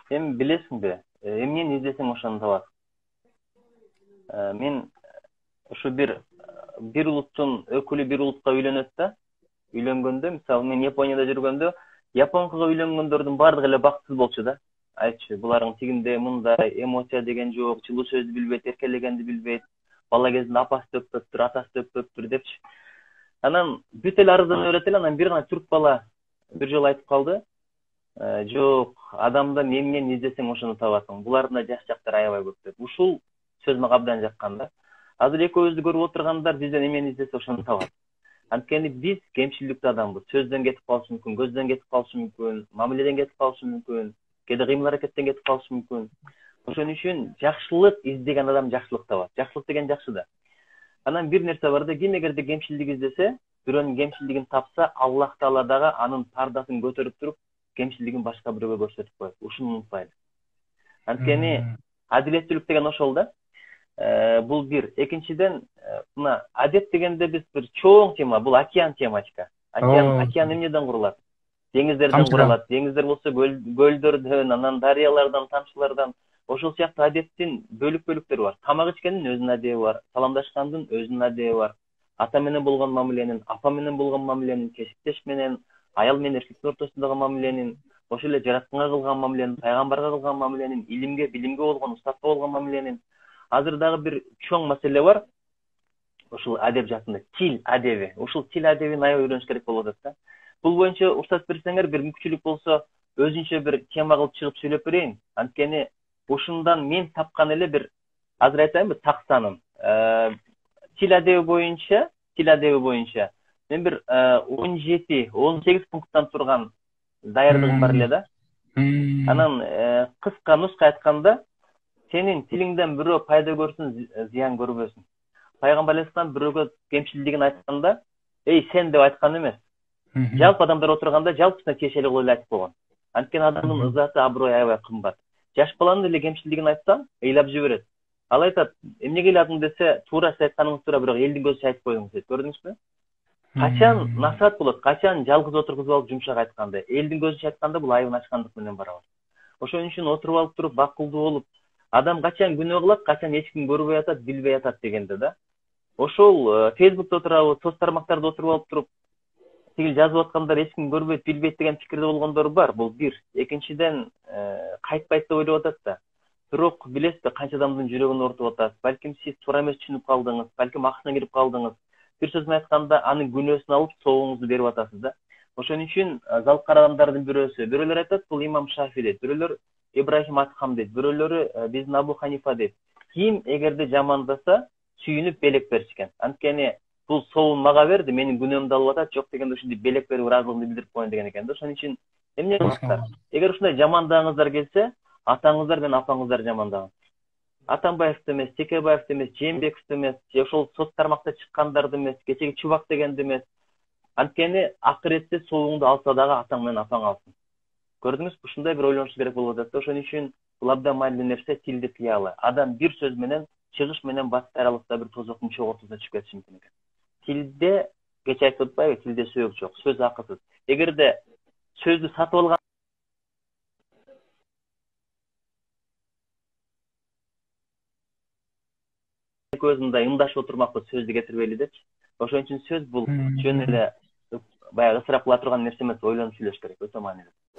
Эми билесиңби, эмнени издесең ошону табасың. Мен ушу бир улуттун өкүлү бир улутка үйлөнөт да, үйлөнгөндө, мисалы мен Японияда жүргөндө, Япон кызга үйлөнгөндөрдүн баардыгы эле бактысыз болчу да. Айтчу, буларың тигинде мындай эмоция деген жок, жылуу сөздү билбейт, эркелегенди билбейт, бала кезинде апасы төкпөптүр, атасы төкпөптүр депчи. Анан бүт эле арызданып берет эле, анан бир гана түрк бала бир жолу айтып калды, жок, адамдан эмнени издесең ошону табасың. Булардын да жакшы жактары аябай көп деп. Ушул сөз мага абдан жаккан да. Азыр экөөбүздү көрүп отургандар бизден эмнени издесе ошону табат. Анткени биз кемчиликтүү адамбыз. Сөздөн кетип калышы мүмкүн, көздөн кетип калышы мүмкүн, мамиледен кетип калышы мүмкүн, кээде кыймыл аракеттен кетип калышы мүмкүн. Ошон үчүн жакшылык издеген адам жакшылык табат. Жакшылык деген жакшы да. Анан бир нерсе бар да, ким эгерде кемчилдик издесе, бирөөнүн кемчилдигин тапса, Аллах Таала дагы анын пардасын көтөрүп туруп, кемчилдигин башка бирөөгө көрсөтүп коет. Ушуну унутпайлы. Анткени адилеттүүлүк деген ошол да. Бул бир. Экинчиден, мына адеп дегенде биз бир чоң тема, бул океан тематика. Океан эмнеден курулат? Деңиздерден курулат. Деңиздер болсо көлдөрдөн, анан дарыялардан, тамчылардан. Ошол сыяктуу адептин бөлүк-бөлүктөрү бар. Тамак ичкендин өзүнүн адеби бар, саламдашкандын өзүнүн адеби бар. Ата менен болгон мамиленин, апа менен болгон мамиленин, кесиптеш менен, аял менен эркектин ортосундагы мамиленин, ошол эле жаратканга кылган мамиленин, пайгамбарга кылган мамиленин, илимге, билимге болгон, устатка болгон мамиленин. Азыр дагы бир чоң маселе бар. Ушул адеп жаатында тил адеби. Ушул тил адебин аябай үйрөнүш керек болуп атат да. Бул боюнча уруксат берсеңер, бир мүмкүнчүлүк болсо, өзүнчө бир тема кылып чыгып сүйлөп берейин. Анткени ушундан мен тапкан эле бир, азыр айтайынбы, таксаным. Тил адеби боюнча мен бир 17-18 пункттан турган даярдыгым бар эле да. Анан кыска нуска айтканда, сенин тилиңден бирөө пайда көрсүн, зыян көрбөсүн. Пайгамбар алейхисалам бирөөгө кемчилдигин айтканда, эй сен деп айткан эмес. Жалпы адамдар отурганда жалпысына тиешелүү кылып эле айтып койгон. Анткени адамдын ызаты, аброю аябай кымбат. Жаш баланын эле кемчилдигин айтсаң, ыйлап жиберет. Ал айтат, эмнеге ыйладың десе, туура сиз айтканыңыз туура, бирок элдин көзүнчө айтып койдуңуз дейт. Көрдүңүзбү? Качан насаат болот, качан жалгыз отургузуп алып жумшак айтканда, элдин көзүнчө айтканда бул айыбын ачкандык менен барабар. Ошон үчүн отуруп алып туруп, бакылдуу болуп, адам качан күнөө кылат, качан эч ким көрбөй атат, билбей атат дегенде да. Ошол Фейсбукта отурабы, соц тармактарда отуруп алып туруп, тигил жазып аткандар эч ким көрбөйт, билбейт деген пикирде болгондор бар. Бул бир. Экинчиден, кайтпайт деп ойлоп атат да. Бирок билесизби, канча адамдын жүрөгүн оорутуп атат. Балким сиз туура эмес түшүнүп калдыңыз, балким акысына кирип калдыңыз. Бир сөз менен айтканда, анын күнөөсүн алып, соогуңузду берип атасыз да. Ошон үчүн залкар адамдардын бирөөлөр айтат, бул имам Шафи дейт, бирөөлөр Ибрахим Атхам дейт, бирөөлөрү биздин Абу Ханифа дейт. Ким эгерде жамандаса, сүйүнүп белек беришкен. Анткени бул соуун мага берди, менин күнөөмдү алып атат, жок дегенде ушинтип белек берип ыраазылыгымды билдирип коеюн деген экен да. Ошон үчүн эмне кыласыздар? Эгер ушундай жамандагыңыздар келсе, атаңыздар менен апаңыздар жамандагын. Атамбаевди эмес, Текебаевди эмес, Жээнбековду эмес, же ошол соц тармакта чыккандарды эмес, кечеги Чубак дегенди эмес. Анткени акыретте соогуңду алса дагы атаң менен апаң алсын. Көрдүңүзбү, ушундай бир ойлонуш керек болуп атат. Ошон үчүн бул абдан маанилүү нерсе, тилди тыялы. Адам бир сөз менен чыгыш менен батыш аралыкта бир тозоктун чоң ортосуна түшүп кетиши мүмкүн экен. Тилде, кече айтып атпайбы, тилде сөөк жок, сөз акысыз. Эгерде сөздү сатып алган экөөбүз мындай ымдашып отурмакпыз, сөздү кетирбейли депчи. Ошон үчүн сөз бул жөн эле баягы ысырап кыла турган нерсе эмес, ойлонуп сүйлөш керек, өтө маанилүү.